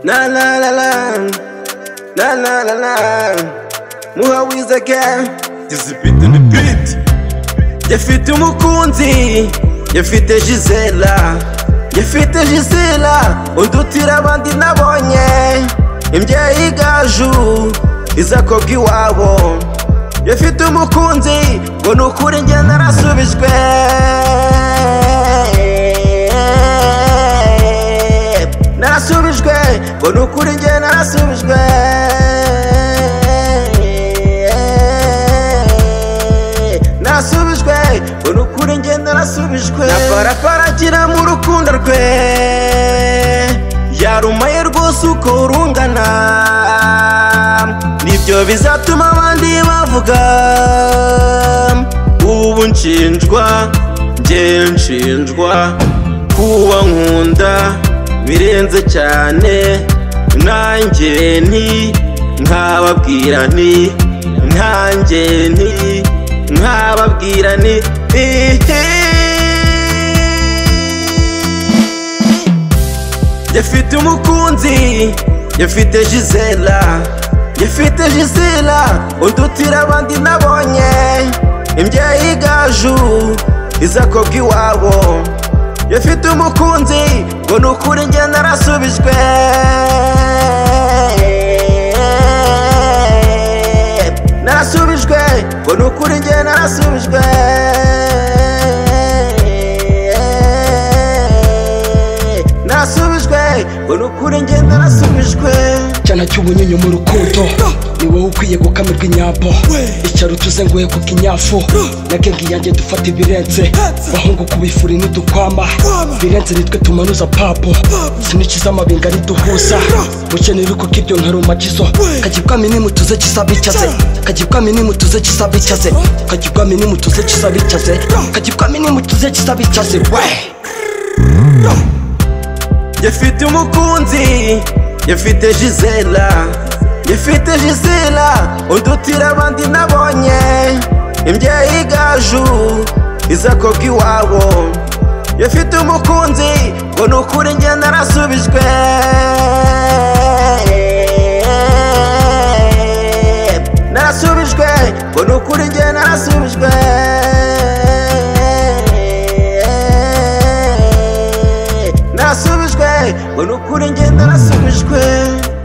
La la la la, la la la la. Muhawizo again. This beat on the beat. Yafite umukunzi, yafite Gisela, yafite Gisela, undutira abandi nabonye. Imbyeyi igaju, izakobwa iwabo. Yafite umukunzi, ngo nukuri njye narasubijwe. Narasubijwe, ngo nukuri njye narasubijwe. Narasubijwe, ngo nukuri njye narasubijwe. Naparaparagira mu rukundo rwe, yarumaye rwose uko urungana. Nibyo bizatuma abandi bavuga. Ubu nshinjwa, njye nshinjwa kuba nkunda birenze cyane. Nanjye nti nkababwira nti, nanjye nti nkababwira nti. Yafite umukunzi, yafite Gisela, yafite Gisela, undutira abandi nabonye. Imbyeyi igaju, izakobwa iwabo. Yafite umukunzi, ngo nukuri njye narasubijwe. Narasubijwe, ngo nukuri njye narasubijwe. Narasubijwe, ngo nukuri njye narasubijwe. Cyana cy'ubunyunyu mu rukundo, ni wowe ukwiye gukamirwa inyambo. Icyaro utuze nguhe kuko inyafu, nagenga iyanjye dufata ibirenze. Bahungu kubifuri n'udukwama, birenze nitwe tumanuza papo. Sinikiza amabinga riduhuza, mukenera uko k'ibyo nka rumagizo. Kagibwami nimutuze kisabicaze, kagibwami nimutuze kisabicaze, kagibwami nimutuze kisabicaze, kagibwami nimutuze kisabicaze. Yafite umukunzi, yafite Gisela, yafite Gisela, undutira abandi nabonye. Imbyeyi igaju, izakobwa iwabo. Yafite umukunzi, ngo nukuri njye narasubijwe. Narasubijwe, ngo nukuri njye narasubijwe. Narasubijwe, ngo nukuri njye narasubijwe.